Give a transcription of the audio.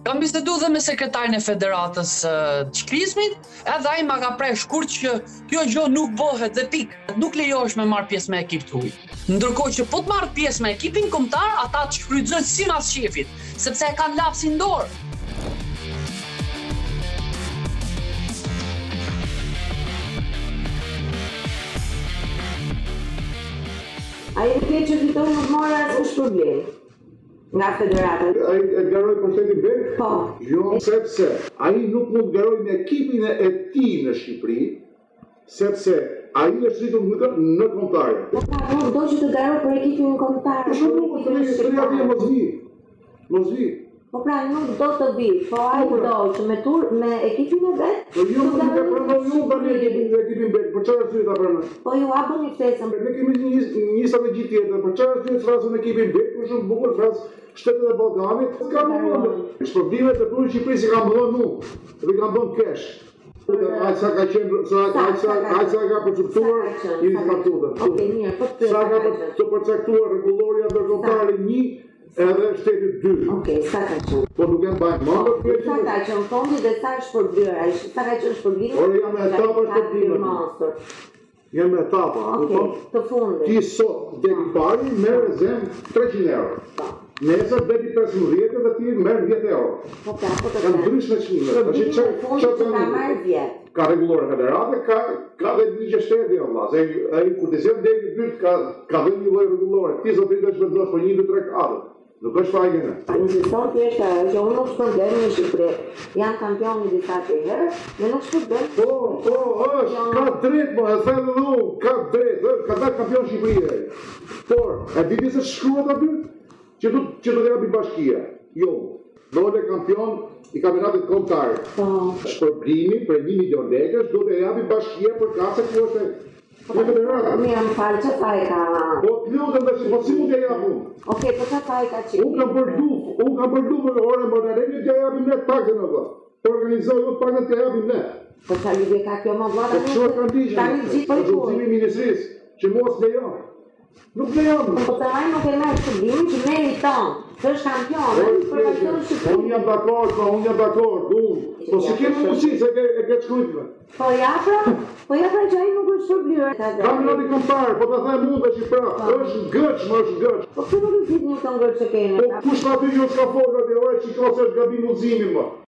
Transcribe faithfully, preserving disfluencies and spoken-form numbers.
Kam bisedu dhe me sekretarin e Federatës uh, Çiklizmit, edhe ai ma ka prek shkurt që kjo gjë nuk bëhet dhe pik. Nuk lejohesh me marr pjesë me ekip të huaj. Ndërkohë që po të marr pjesë me ekipin kombëtar, ata të shfrytëzojnë sipas shefit, sepse e kanë lapsin dorë. Ai e ke që fiton nuk mora asnjë problem. Nga federata. Ai e garoi pushtetin bek? Po. Jo, sepse ai nuk mund të garojë me ekipin e tij në Shqipëri, sepse ai është rritur në në kombëtare. Po pra, nuk do që të garoj për ekipin kombëtar. Po shumë nuk të vijë, mos vi. Mos vi. Po pra, nuk do të vi, po ai do që me tur me ekipin e vet. Po ju nuk e pranoj ju tani ekipin e ekipin bek, për çfarë arsye ta pranoj? Po ju hapuni ftesën. Ne kemi një një strategji tjetër, për çfarë arsye frasun ekipin bek, për shumë bukur fras Shtetet e Ballkanit, ka më. Shpërblimet e punës Shqipërisë i kanë bënë nu, dhe kanë bënë kesh. Ai sa ka qenë, ai sa ai sa ka përcaktuar, i ka thotë. Okej, mirë, po të sa ka të përcaktuar rregulloria ndërkombëtare një edhe shteti dy. Okej, sa ka qenë? Po nuk janë bajë më të Sa ka qenë fondi dhe sa është shpërblyer ai? Sa ka qenë shpërblimi? Ora jam në etapën e shpërblimit. Jam në etapa, Okej, të fundit. Ti sot deri pari merr zem treqind euro. Nesër deri pesëmbëdhjetë dhe ti merr dhjetë euro. Po pra, po të Kanë ndryshme çmime. Tash çfarë çfarë ka marrë vjet? Ka rregullore federate, ka ka dhe ligje shteti o vllaz. Ai ai kur të sjell deri dytë ka ka dhënë një lloj rregullore. Ti zotëri do të shpenzosh për një, dy, tre kadë. Nuk është fajin e. Insiston thjesht që unë nuk shpërblen në Shqipëri. Jam kampion një disa të herë, dhe nuk shpërblen. Po, po, është, ka drejt, mo, e thënë dhe unë, ka drejt, ka dalë kampion Shqipëri. Por, e di se shkruhet aty? Që do që do të japi bashkia. Jo. Dole kampion i kampionatit kombëtar. Po. Shpërblimi për një milion lekësh do të japi bashkia për kasë ku është në federata. Mirë, më falë, që fa e ka... Po të lutem tash, po si mund t'ja jap unë? Okej, po që fa e ka qenë? Unë kam bërë duf, unë kam bërë duf në orën më të rejnë t'ja japim ne taksën në vë. Të organizoj unë taksën t'ja japim ne. Po që lidhje ka kjo më vlada? Po që kanë digjen? Tani gjithë për kur? Zotësimi i ministrisë, që mos lejon. Nuk lejon. Po të vaj nuk e merë shpërblimin që meriton. Që është kampion, e për kampion Shqipëri. Unë jam dakord, po unë jam dakord, unë. Po si ke mundësi se e ke shkrujtme? Po ja pra, po ja pra që ai nuk është shpërblyer. Kampionati kombëtar, po ta them unë tash pra, është gëç, më është gëç. Po pse nuk e zgjidhni këtë ngërë që keni? Po kush ka ty ju s'ka folur atë orë që ka se është gabim udhëzimi më.